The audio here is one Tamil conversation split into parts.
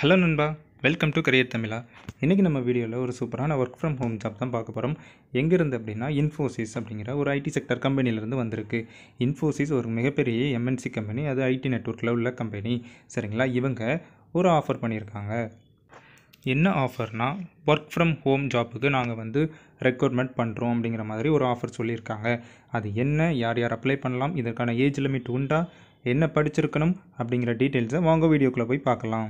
ஹலோ நண்பா, வெல்கம் டு கரியர் தமிழா. இன்றைக்கி நம்ம வீடியோவில் ஒரு சூப்பரான ஒர்க் ஃப்ரம் ஹோம் ஜாப் தான் பார்க்க போகிறோம். எங்கேருந்து அப்படின்னா இன்ஃபோசிஸ் அப்படிங்கிற ஒரு ஐடி செக்டர் கம்பெனிலேருந்து வந்திருக்கு. இன்ஃபோசிஸ் ஒரு மிகப்பெரிய எம்என்சி கம்பெனி, அது ஐடி நெட்வொர்க்கில் உள்ள கம்பெனி. சரிங்களா, இவங்க ஒரு ஆஃபர் பண்ணியிருக்காங்க. என்ன ஆஃபர்னா, ஒர்க் ஃப்ரம் ஹோம் ஜாப்புக்கு நாங்கள் ரெக்ரூட்மெண்ட் பண்ணுறோம் அப்படிங்கிற மாதிரி ஒரு ஆஃபர் சொல்லியிருக்காங்க. அது என்ன, யார் யார் அப்ளை பண்ணலாம், இதற்கான ஏஜ் லிமிட் உண்டா, என்ன படிச்சிருக்கணும் அப்படிங்கிற டீட்டெயில்ஸை வாங்க வீடியோக்குள்ளே போய் பார்க்கலாம்.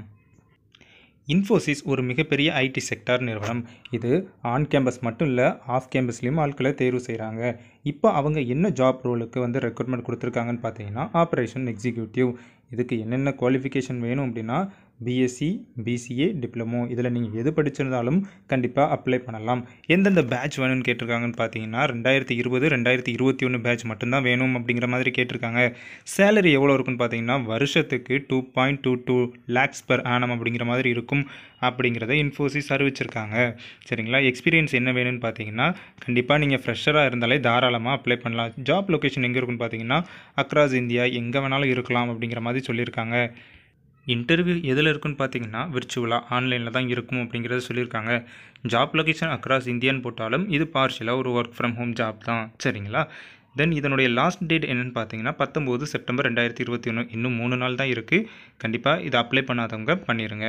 இன்ஃபோசிஸ் ஒரு மிகப்பெரிய ஐடி செக்டார் நிறுவனம். இது ஆன் கேம்பஸ் மட்டும் இல்லை, ஆஃப் கேம்பஸ்லேயும் ஆட்களை தேர்வு செய்கிறாங்க. இப்போ அவங்க என்ன ஜாப் ரோலுக்கு ரெக்ரூட்மெண்ட் கொடுத்துருக்காங்கன்னு பார்த்தீங்கன்னா, ஆப்ரேஷன் எக்ஸிக்யூட்டிவ். இதுக்கு என்னென்ன குவாலிஃபிகேஷன் வேணும் அப்படின்னா, பிஎஸ்சி, பிசிஏ, டிப்ளமோ, இதில் நீங்கள் எது படிச்சிருந்தாலும் கண்டிப்பாக அப்ளை பண்ணலாம். எந்தெந்த பேட்ச் வேணும்னு கேட்டிருக்காங்கன்னு பார்த்தீங்கன்னா, 2020, 2021 பேட்ச் மட்டும்தான் வேணும் அப்படிங்கிற மாதிரி கேட்டிருக்காங்க. சேலரி எவ்வளோ இருக்குன்னு பார்த்தீங்கன்னா, வருஷத்துக்கு 2.22 lakhs per annum அப்படிங்கிற மாதிரி இருக்கும் அப்படிங்கிறத இன்ஃபோசிஸ் அறிவிச்சிருக்காங்க. சரிங்களா, எக்ஸ்பீரியன்ஸ் என்ன வேணும்னு பார்த்தீங்கன்னா, கண்டிப்பாக நீங்கள் ஃப்ரெஷராக இருந்தாலே தாராளமாக அப்ளை பண்ணலாம். ஜாப் லொக்கேஷன் எங்கே இருக்குன்னு பார்த்தீங்கன்னா, அக்ராஸ் இந்தியா எங்கே வேணாலும் இருக்கலாம் அப்படிங்கிற மாதிரி சொல்லியிருக்காங்க. இன்டர்வியூ எதில் இருக்குன்னு பார்த்தீங்கன்னா, விர்ச்சுவலாக ஆன்லைனில் தான் இருக்கும் அப்படிங்கிறத சொல்லியிருக்காங்க. ஜாப் லொக்கேஷன் அக்ராஸ் இந்தியான்னு போட்டாலும் இது பார்ஷியலாக ஒரு ஒர்க் ஃப்ரம் ஹோம் ஜாப் தான். சரிங்களா, தென் இதனுடைய லாஸ்ட் டேட் என்னென்னு பார்த்தீங்கன்னா 19 செப்டம்பர் 2021. இன்னும் 3 நாள் தான் இருக்குது. கண்டிப்பாக இதை அப்ளை பண்ணாதவங்க பண்ணிடுங்க.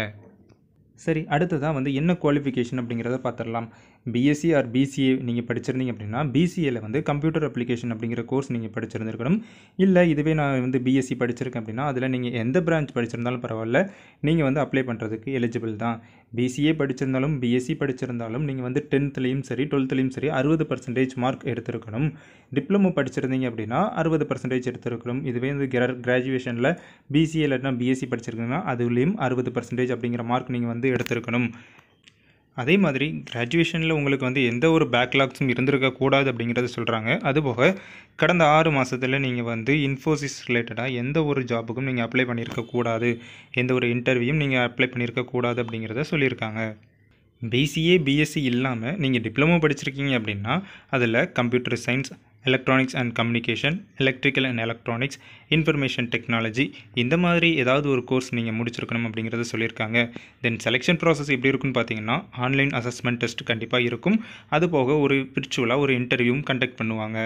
சரி, அடுத்ததாக என்ன குவாலிஃபிகேஷன் அப்படிங்கிறத பார்த்துடலாம். பிஎஸ்சி ஆர் பிசிஏ நீங்கள் படிச்சிருந்தீங்க அப்படின்னா, பிசிஏல கம்ப்யூட்டர் அப்ளிகேஷன் அப்படிங்கிற கோர்ஸ் நீங்கள் படிச்சிருந்துருக்கணும். இல்லை இதுவே நான் பிஎஸ்சி படிச்சிருக்கேன் அப்படின்னா, அதில் நீங்கள் எந்த பிரான்ச் படிச்சிருந்தாலும் பரவாயில்ல, நீங்கள் அப்ளை பண்ணுறதுக்கு எலிஜிபிள் தான். பிசிஏ படிச்சிருந்தாலும் பிஎஸ்சி படிச்சிருந்தாலும் நீங்கள் 10th சரி 12th சரி 60% மார்க் எடுத்திருக்கணும். டிப்ளமோ படிச்சிருந்தீங்க அப்படின்னா 60% எடுத்திருக்கணும். இதுவே கிராஜுவேஷனில் பிசிஏ இல்லைனா பிஎஸ்சி படிச்சிருக்கீங்கன்னா அதுலேயும் 60% அப்படிங்கிற மார்க் நீங்கள் எடுத்திருக்கணும். அதே மாதிரி கிராஜுவேஷனில் உங்களுக்கு எந்த ஒரு பேக்லாக்ஸும் இருந்திருக்கக்கூடாது அப்படிங்கிறத சொல்கிறாங்க. அதுபோக கடந்த 6 மாதத்தில் நீங்கள் இன்ஃபோசிஸ் ரிலேட்டடாக எந்த ஒரு ஜாபுக்கும் நீங்கள் அப்ளை பண்ணியிருக்கக்கூடாது, எந்த ஒரு இன்டர்வியூவும் நீங்கள் அப்ளை பண்ணியிருக்கக்கூடாது அப்படிங்கிறத சொல்லியிருக்காங்க. பிசிஏ பிஎஸ்சி இல்லாமல் நீங்கள் டிப்ளமோ படிச்சிருக்கீங்க அப்படின்னா, அதில் computer science, electronics and communication, electrical and electronics, information technology, இந்த மாதிரி ஏதாவது ஒரு கோர்ஸ் நீங்கள் முடிச்சிருக்கணும் அப்படிங்கிறத சொல்லியிருக்காங்க. தென் செலெக்ஷன் ப்ராசஸ் எப்படி இருக்குன்னு பார்த்தீங்கன்னா, ஆன்லைன் அசஸ்மெண்ட் டெஸ்ட் கண்டிப்பாக இருக்கும். அதுபோக ஒரு விர்ச்சுவலாக ஒரு இன்டர்வியூவும் கண்டக்ட் பண்ணுவாங்க.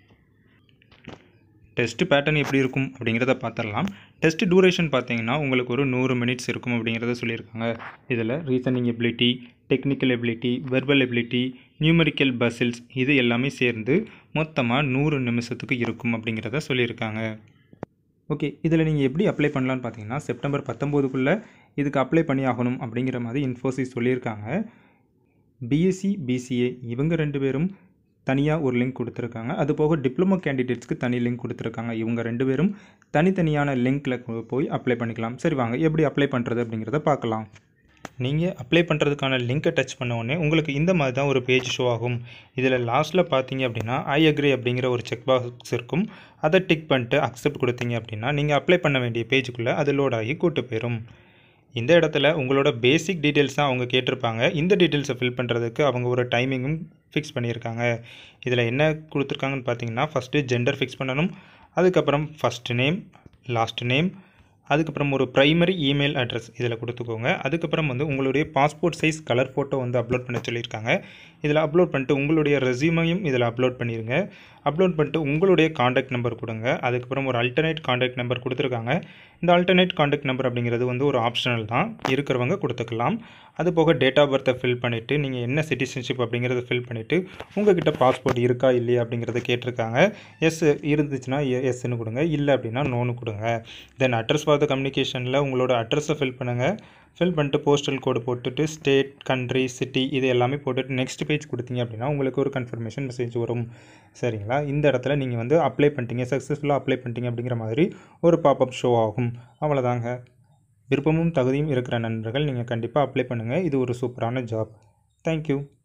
டெஸ்ட் பேட்டர்ன் எப்படி இருக்கும் அப்படிங்கிறத பார்த்துடலாம். டெஸ்ட் டூரேஷன் பார்த்தீங்கன்னா உங்களுக்கு ஒரு 100 மினிட்ஸ் இருக்கும் அப்படிங்கிறத சொல்லியிருக்காங்க. இதில் reasoning ability, technical ability, verbal ability, numerical puzzles, இது எல்லாமே சேர்ந்து மொத்தமாக 100 நிமிஷத்துக்கு இருக்கும் அப்படிங்கிறத சொல்லியிருக்காங்க. ஓகே, இதில் நீங்கள் எப்படி அப்ளை பண்ணலான்னு பார்த்தீங்கன்னா, செப்டம்பர் 19க்குள்ளே இதுக்கு அப்ளை பண்ணி ஆகணும் அப்படிங்கிற மாதிரி இன்ஃபோசிஸ் சொல்லியிருக்காங்க. பிஎஸ்சி பிசிஏ இவங்க 2 பேரும் தனியாக ஒரு லிங்க் கொடுத்துருக்காங்க. அதுபோக டிப்ளமோ கேண்டிடேட்ஸ்க்கு தனி லிங்க் கொடுத்துருக்காங்க. இவங்க 2 பேரும் தனித்தனியான லிங்க்கில் போய் அப்ளை பண்ணிக்கலாம். சரி வாங்க, எப்படி அப்ளை பண்ணுறது அப்படிங்கிறத பார்க்கலாம். நீங்கள் அப்ளை பண்ணுறதுக்கான லிங்க்கை டச் பண்ண உடனே உங்களுக்கு இந்த மாதிரி தான் ஒரு பேஜ் ஷோ ஆகும். இதில் லாஸ்ட்டில் பார்த்தீங்க அப்படின்னா ஐ அக்ரி அப்படிங்கிற ஒரு செக் பாக்ஸ் இருக்கும். அதை டிக் பண்ணிட்டு அக்செப்ட் கொடுத்தீங்க அப்படின்னா நீங்கள் அப்ளை பண்ண வேண்டிய பேஜுக்குள்ளே அது லோட் ஆகி கூட்டு போயிடும். இந்த இடத்துல உங்களோட பேசிக் டீட்டெயில்ஸ் தான் அவங்க கேட்டிருப்பாங்க. இந்த டீட்டெயில்ஸை ஃபில் பண்ணுறதுக்கு அவங்க ஒரு டைமிங்கும் ஃபிக்ஸ் பண்ணியிருக்காங்க. இதில் என்ன கொடுத்துருக்காங்கன்னு பார்த்தீங்கன்னா, ஃபஸ்ட்டு ஜெண்டர் ஃபிக்ஸ் பண்ணணும். அதுக்கப்புறம் ஃபஸ்ட்டு நேம், லாஸ்ட் நேம், அதுக்கப்புறம் ஒரு ப்ரைமரி இமெயில் அட்ரஸ் இதில் கொடுத்துக்கோங்க. அதுக்கப்புறம் உங்களுடைய passport size colour photo upload பண்ண சொல்லியிருக்காங்க. இதில் அப்லோட் பண்ணிட்டு உங்களுடைய ரெஸ்யூமையும் இதில் அப்லோட் பண்ணிடுங்க. அப்லோட் பண்ணிட்டு உங்களுடைய காண்டாக்ட் நம்பர் கொடுங்க. அதுக்கப்புறம் ஒரு அல்டர்னேட் காண்டாக்ட் நம்பர் கொடுத்துருக்காங்க. இந்த அல்டர்னேட் காண்டாக்ட் நம்பர் அப்படிங்கிறது ஒரு ஆப்ஷனல் தான், இருக்கிறவங்க கொடுத்துக்கலாம். அது போக டேட் ஆஃப் பர்த்தை ஃபில் பண்ணிவிட்டு நீங்கள் என்ன சிட்டிசன்ஷிப் அப்படிங்கிறத ஃபில் பண்ணிவிட்டு உங்கள்கிட்ட பாஸ்போர்ட் இருக்கா இல்லையா அப்படிங்கிறத கேட்டிருக்காங்க. எஸ் இருந்துச்சுன்னா எஸ்ன்னு கொடுங்க, இல்லை அப்படின்னா நோன்னு கொடுங்க. தென் அட்ரஸ் ஃபார் த கம்யூனிகேஷனில் உங்களோட அட்ரஸை ஃபில் பண்ணுங்கள். ஃபில் பண்ணிட்டு போஸ்டல் கோடு போட்டுட்டு ஸ்டேட், கண்ட்ரி, சிட்டி இது எல்லாமே போட்டுட்டு நெக்ஸ்ட் பேஜ் கொடுத்தீங்க அப்படின்னா உங்களுக்கு ஒரு கன்ஃபர்மேஷன் மெசேஜ் வரும். சரிங்களா, இந்த இடத்துல நீங்கள் அப்ளை பண்ணிட்டீங்க, சக்ஸஸ்ஃபுல்லாக அப்ளை பண்ணிட்டீங்க அப்படிங்கிற மாதிரி ஒரு பாப்அப் ஷோ ஆகும். அவ்வளோதாங்க. விருப்பமும் தகுதியும் இருக்கிற நண்பர்கள் நீங்கள் கண்டிப்பாக அப்ளை பண்ணுங்கள். இது ஒரு சூப்பரான ஜாப். தேங்க்யூ.